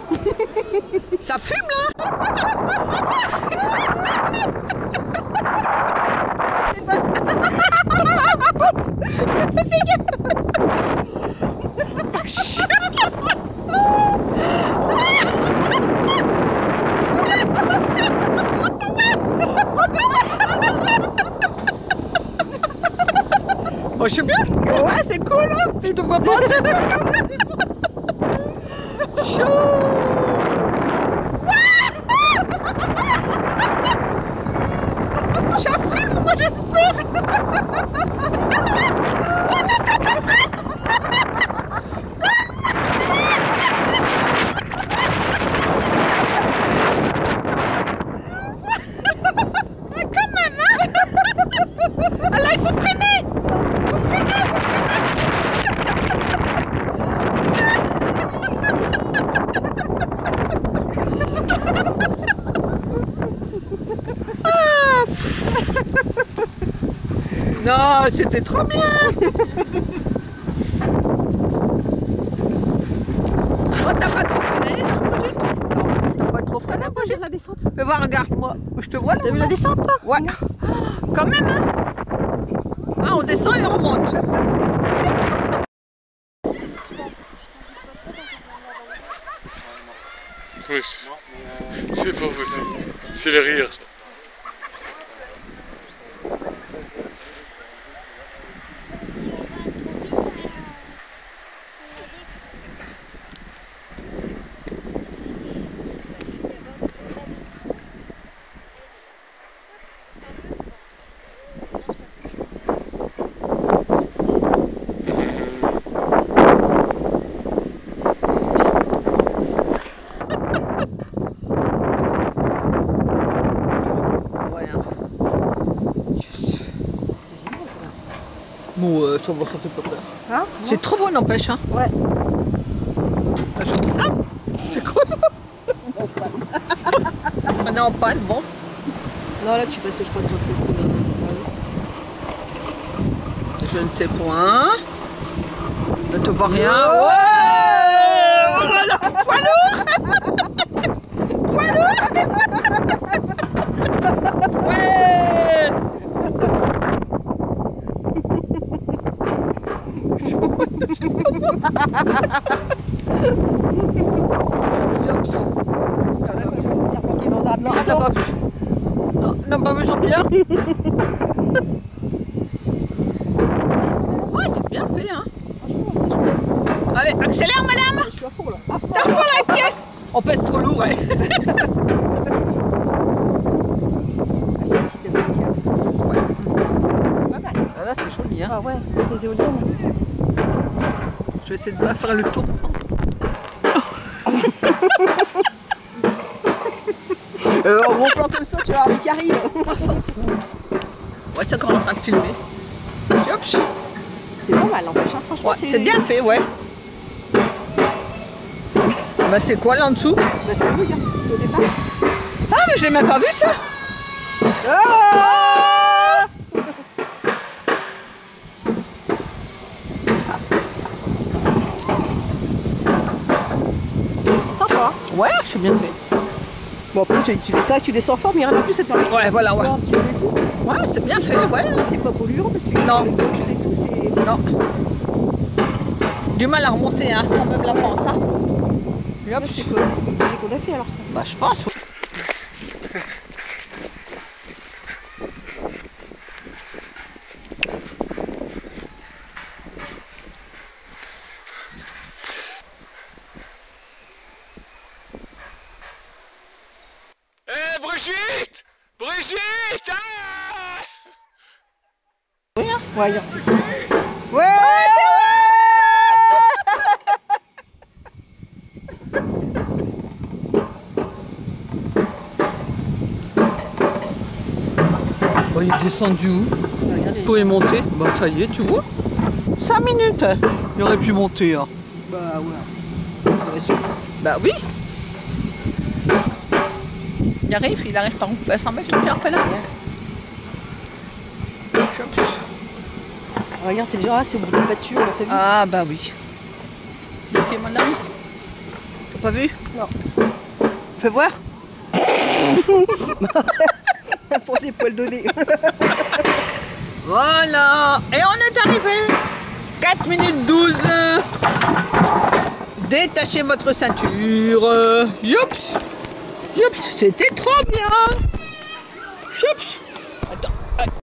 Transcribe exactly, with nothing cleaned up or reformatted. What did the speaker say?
Ça fume là. C'est pas ça. Oh, je sais bien. Ouais, c'est cool hein. Je te vois pas. Chaud. Ça fume, moi j'espère. Quand même hein. Ah là il faut freiner. Faut freiner, faut Non, c'était trop bien. Oh, t'as pas trop freiné, Brigitte? Non, t'as pas trop freiné, Brigitte? La descente. Fais voir, regarde-moi. Je te vois là. T'as vu la descente, toi? Ouais. Quand même, hein? Ah, on descend et on remonte. Oui, c'est pas possible. C'est le rire. Bon, euh, ça va, ça fait pas peur. Hein? C'est trop beau, n'empêche. Hein. Ouais. Ah, c'est quoi ça? On est en panne, bon. Non, là, tu passes, je crois, sur le coup. Je ne sais point. Je ne te vois rien. Ouais, ouais, voilà. Poids lourd. Poids lourd. Ouais. Non, on n'a pas vu. Non, on n'a pas vu Jean-Pierre. Ouais, c'est bien fait, hein. Allez, accélère, madame. Je suis à fond, là. À fond, T'as fond la caisse. On pèse trop lourd, ouais. Ah, c'est un système de câble. Ouais. C'est pas mal. Ah, là, c'est joli, hein. Ah ouais, les éoliennes. Je vais essayer de faire le tour. Euh, en gros plan comme ça, tu vas avoir des qui arrivent. On s'en fout. Ouais, c'est encore en train de filmer. Hop. C'est pas mal, n'empêche, hein, franchement. Ouais, c'est bien fait, ouais. Bah, c'est quoi là en dessous? Bah, c'est oui, hein, au départ. Ah, mais je l'ai même pas vu ça. Ah c'est sympa. Hein. Ouais, je suis bien fait. Bon, après, tu, tu, c'est vrai que tu descends fort, mais il y en a plus, ça te permet de Ouais, voilà, ouais. un petit peu et tout. Ouais, c'est bien fait, ouais. C'est pas polluant parce que Non. les coques et tout, c'est. Non. Du mal à remonter, hein, quand même la pente. Hein. Et hop, c'est quoi? C'est ce qu'on qu'on a fait alors ça? Bah, je pense. Ouais. Eh, Brigitte! Brigitte! Ah! Oui, hein? Ouais, regarde, c'est cool. Ouais, Bon, il est descendu où? Vous pouvez monter? Bah ça y est, tu vois? cinq minutes. Il aurait pu monter. Hein. Bah ouais. Ouais, sûr. Bah oui. Il arrive, il arrive par où? À cent mètres, Pierre, après là. Ah, regarde, c'est déjà là, c'est au bout de la pâture, là, t'as vu? Ah bah oui. Ok, madame. pas vu? Non. Fais voir. Pour des poils donnés. Voilà. Et on est arrivé. quatre minutes douze. Détachez votre ceinture. Youps. Youps. C'était trop bien. Youps.